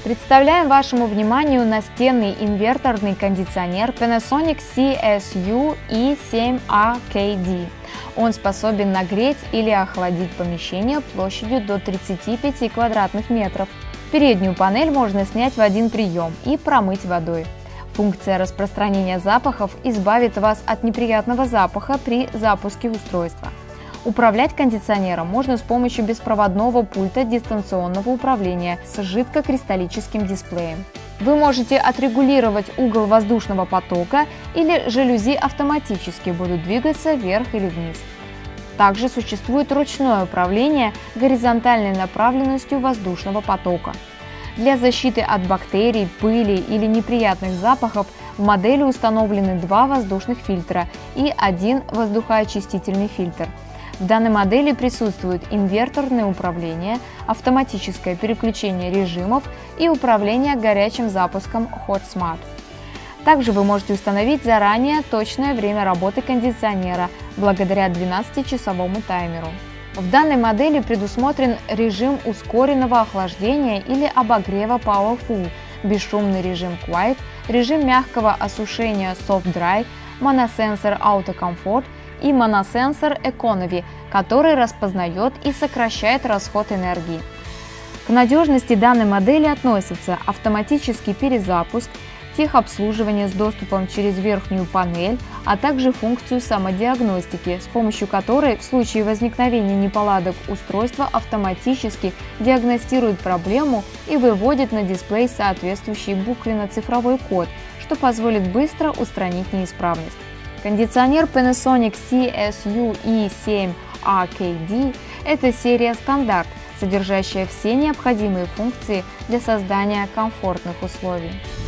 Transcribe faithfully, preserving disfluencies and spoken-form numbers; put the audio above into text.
Представляем вашему вниманию настенный инверторный кондиционер Panasonic си эс ю и семь а кей ди. Он способен нагреть или охладить помещение площадью до тридцати пяти квадратных метров. Переднюю панель можно снять в один прием и промыть водой. Функция распространения запахов избавит вас от неприятного запаха при запуске устройства. Управлять кондиционером можно с помощью беспроводного пульта дистанционного управления с жидкокристаллическим дисплеем. Вы можете отрегулировать угол воздушного потока, или жалюзи автоматически будут двигаться вверх или вниз. Также существует ручное управление горизонтальной направленностью воздушного потока. Для защиты от бактерий, пыли или неприятных запахов в модели установлены два воздушных фильтра и один воздухоочистительный фильтр. В данной модели присутствует инверторное управление, автоматическое переключение режимов и управление горячим запуском Hot Smart. Также вы можете установить заранее точное время работы кондиционера благодаря двенадцатичасовому таймеру. В данной модели предусмотрен режим ускоренного охлаждения или обогрева Powerful, бесшумный режим Quiet, режим мягкого осушения Soft Dry, моносенсор Auto Comfort и моносенсор Economy, который распознает и сокращает расход энергии. К надежности данной модели относятся автоматический перезапуск, техобслуживание с доступом через верхнюю панель, а также функцию самодиагностики, с помощью которой в случае возникновения неполадок устройство автоматически диагностирует проблему и выводит на дисплей соответствующий буквенно-цифровой код, что позволит быстро устранить неисправность. Кондиционер Panasonic си эс ю и семь а кей ди – это серия стандарт, содержащая все необходимые функции для создания комфортных условий.